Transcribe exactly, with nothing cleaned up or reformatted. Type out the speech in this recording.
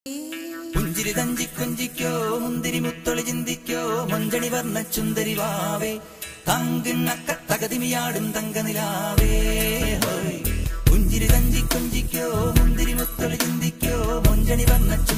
പുഞ്ചിരി തഞ്ചി കൊഞ്ചിക്കോ മുന്തിരി മുത്തൊളി ചിന്തിക്കോ മഞ്ചണി വർണ്ണ ചുന്ദരി വാവേ തങ്കിണ്ണക്ക തകതിമിയാടും തങ്കനിലാവേ പുഞ്ചിരി തഞ്ചി കൊഞ്ചിക്കോ മുന്തിരി മുത്തൊളി ചിന്തിക്കോ മഞ്ചണി വർണ്ണ